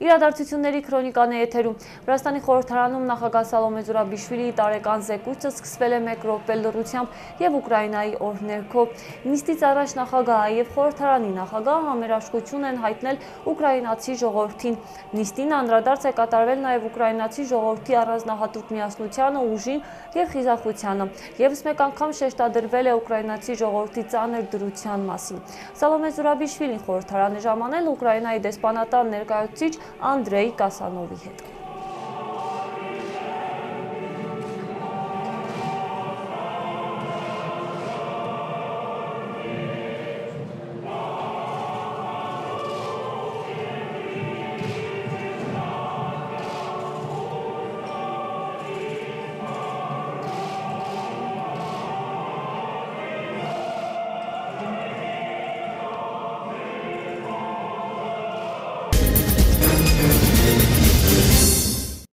Իրադարձությունների քրոնիկան է եթերում։ Վրաստանի խորհրդարանում նախագահ Սալոմե Զուրաբիշվիլիի տարեկան զեկույցը սկսվել է 1 րոպե լռությամբ եւ Ուկրաինայի օրհներգով։ Նիստից առաջ նախագահը եւ խորհրդարանի նախագահը համերաշխություն են հայտնել ուկրաինացի ժողովրդին։ Նիստին անդրադարձ է կատարվել նաեւ ուկրաինացի ժողովրդի առանձնահատուկ միասնությանը, ուժին եւ խիզախությանը։ Եվս մեկ անգամ շեշտադրվել է ուկրաինացի ժողովրդի ծանր դրության մասին։ Սալոմե Զուրաբիշվիլին խորհրդարան է ժամանել Ուկրաինայի դեսպանատան ներկայացուցիչ Անդրեյ Կասանովի հետ։